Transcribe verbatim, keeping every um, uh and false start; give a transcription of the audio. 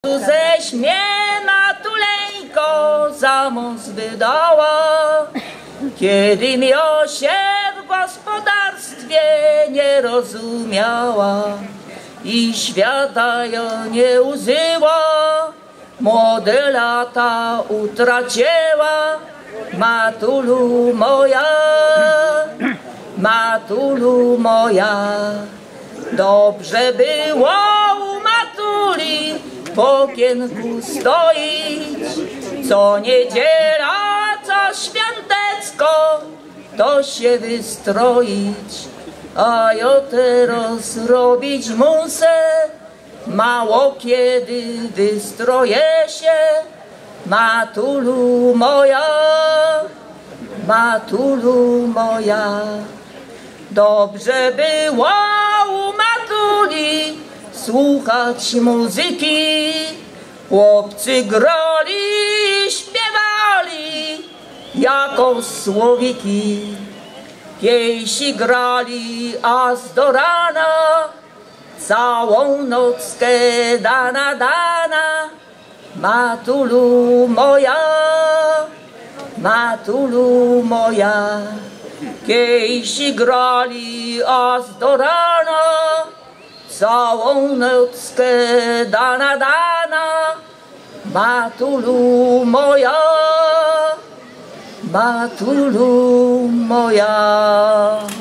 Ześ mnie Matuleńko za mąż wydała, kiedy mio się w gospodarstwie nie rozumiała i świata ja nie użyła, młode lata utraciła. Matulu moja, Matulu moja, dobrze było u Matuli w okienku stoić, co niedziela, co świątecko, to się wystroić, a ja teraz robić muszę, mało kiedy wystroję się. Matulu moja, Matulu moja, dobrze było u Matuli słuchać muzyki. Chłopcy grali, śpiewali jako słowiki. Piesi grali aż do rana, całą nockę dana dana. Matulu moja, Matulu moja, kiejsi grali aż do rana, całą nockę dana dana. Matulu moja, Matulu moja.